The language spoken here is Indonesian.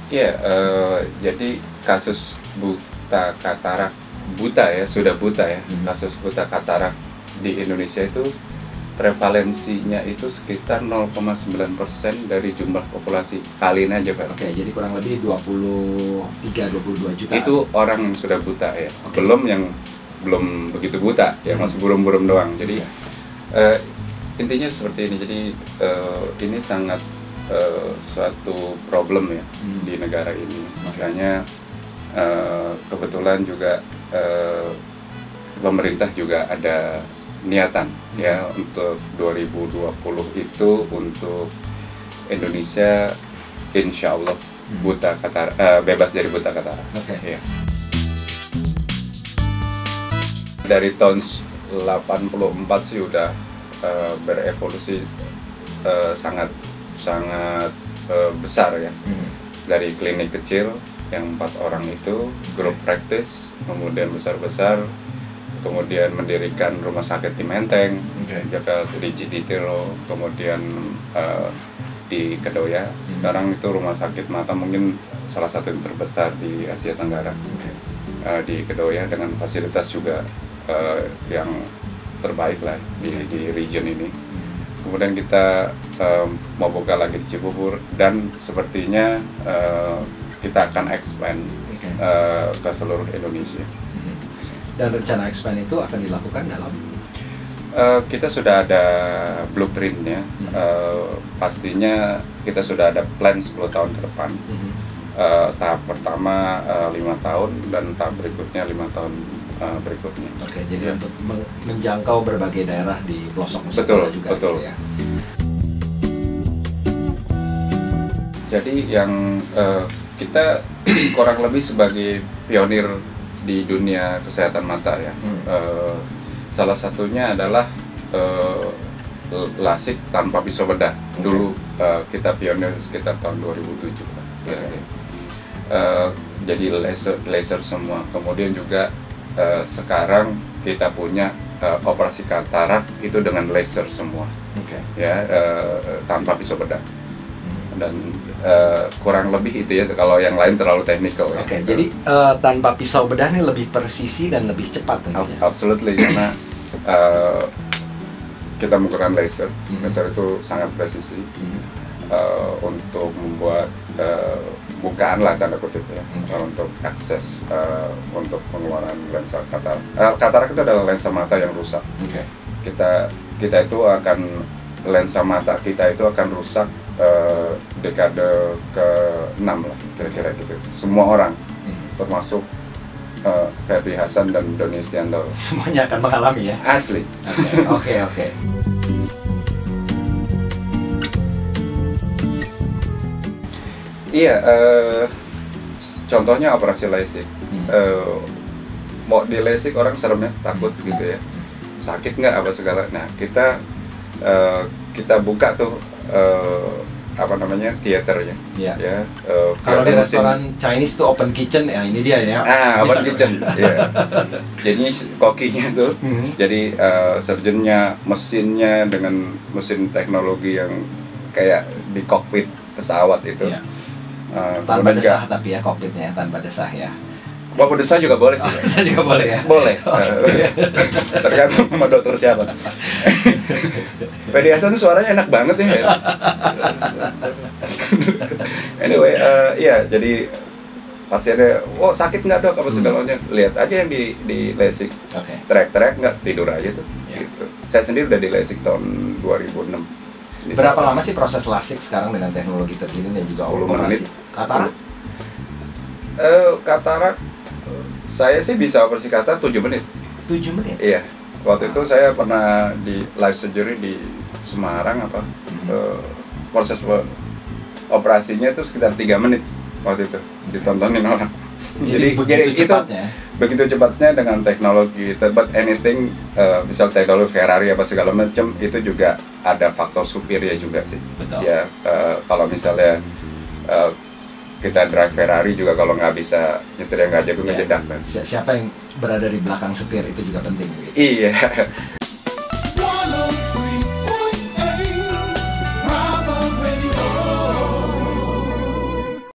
Iya, jadi kasus buta katarak, buta ya, sudah buta ya, kasus buta katarak di Indonesia itu prevalensinya itu sekitar 0,9% dari jumlah populasi. Kaliin aja Pak. Oke, jadi kurang lebih 23-22 juta. Itu orang yang sudah buta ya, Oke. belum yang belum begitu buta ya, masih burum-burum doang. Jadi intinya seperti ini. Jadi ini sangat suatu problem ya di negara ini. Makanya kebetulan juga pemerintah juga ada niatan ya untuk 2020 itu untuk Indonesia insya Allah buta katarak, bebas dari buta katarak. Ya. Dari tahun 84 sih udah berevolusi sangat besar ya. Dari klinik kecil yang 4 orang itu, grup praktis, kemudian besar-besar, kemudian mendirikan rumah sakit di Menteng, Jakarta, di Cititiro, kemudian di Kedoya. Sekarang itu rumah sakit mata mungkin salah satu yang terbesar di Asia Tenggara, di Kedoya, dengan fasilitas juga yang terbaik lah di region ini. Kemudian kita mau buka lagi di Cibubur, dan sepertinya kita akan expand ke seluruh Indonesia. Dan rencana expand itu akan dilakukan dalam? Kita sudah ada blueprintnya. Pastinya kita sudah ada plan 10 tahun ke depan. Tahap pertama 5 tahun, dan tahap berikutnya 5 tahun berikutnya. Oke, jadi untuk menjangkau berbagai daerah di pelosok Nusantara juga. Betul. Gitu ya. Jadi yang kita kurang lebih sebagai pionir di dunia kesehatan mata ya. Salah satunya adalah LASIK tanpa pisau bedah. Dulu kita pionir sekitar tahun 2007 lah. Jadi laser semua. Kemudian juga sekarang kita punya operasi katarak itu dengan laser semua. Ya, tanpa pisau bedah. Dan kurang lebih itu ya, kalau yang lain terlalu teknikal ya. Jadi tanpa pisau bedah ini lebih presisi dan lebih cepat tentunya. Absolutely, karena kita menggunakan laser. Laser itu sangat presisi untuk membuat bukaan lah tanda kutip ya, untuk akses untuk pengeluaran lensa katarak. Katarak itu adalah lensa mata yang rusak. Kita itu akan, lensa mata kita itu akan rusak dekade ke-6 lah kira-kira gitu. Semua orang, termasuk Ferdy Hasan dan Doni Istianto, semuanya akan mengalami ya? Asli. Oke. Iya, contohnya operasi LASIK. Mau di LASIK orang seremnya, takut gitu ya, sakit nggak apa segala. Nah kita buka tuh teaternya. Ya. Kalau di restoran Chinese tuh open kitchen ya, ini dia ya. Open kitchen. Ya. Jadi kokinya tuh, jadi surgeonnya, mesinnya dengan mesin teknologi yang kayak di kokpit pesawat itu. Tanpa desah tapi ya, kokpitnya tanpa desah ya. Bapak desah juga boleh sih. Desah juga boleh ya? Boleh. Tergantung sama dokter siapa. Ferdy Hasan suaranya enak banget ya. Anyway, jadi pasiennya, sakit nggak dok apa segalanya, lihat aja yang di LASIK. Trek nggak, tidur aja tuh. Gitu. Saya sendiri udah di LASIK tahun 2006. Berapa lama sih proses LASIK sekarang dengan teknologi terkini dan juga 10 menit. Katarak? Katarak, saya sih bisa operasi katarak 7 menit. 7 menit? Iya. Waktu itu saya pernah di live surgery di Semarang proses operasinya itu sekitar 3 menit waktu itu, ditontonin orang. Jadi begitu cepatnya dengan teknologi. But anything, misal teknologi Ferrari apa segala macam, itu juga ada faktor supirnya juga sih. Betul. Ya, kalau misalnya kita drive Ferrari juga, kalau nggak bisa nyetir yang nggak jago, ngejedak kan. Siapa yang berada di belakang setir itu juga penting gitu. Iya.